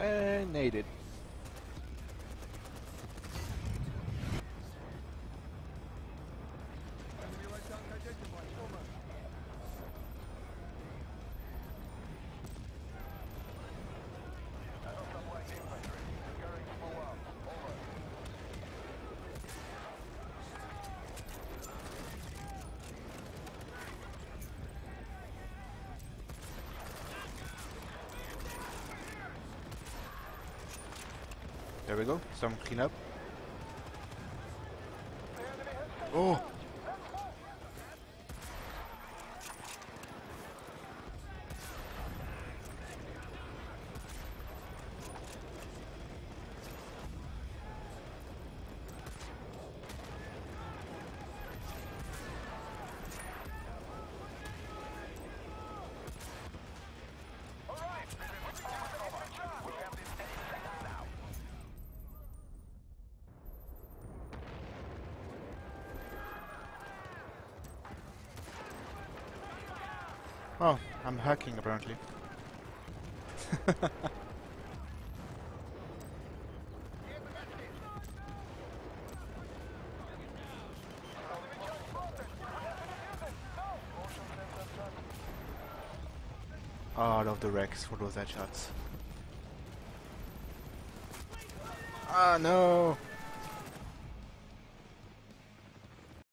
And naded. There we go, some cleanup. Oh! Oh, I'm hacking apparently. Oh, I love the Rex for those headshots. Ah, no!